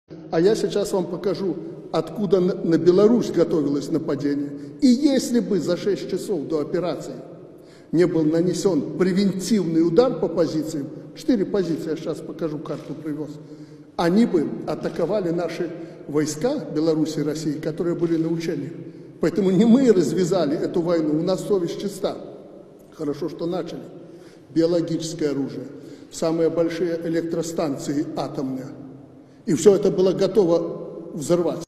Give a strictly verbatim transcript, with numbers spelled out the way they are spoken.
А я сейчас вам покажу, откуда на Беларусь готовилось нападение. И если бы за шесть часов до операции не был нанесен превентивный удар по позициям, четыре позиции, я сейчас покажу, карту привез, они бы атаковали наши войска Беларуси и России, которые были на учении. Поэтому не мы развязали эту войну, у нас совесть чиста. Хорошо, что начали. Биологическое оружие, самые большие электростанции атомные. И все это было готово взорвать.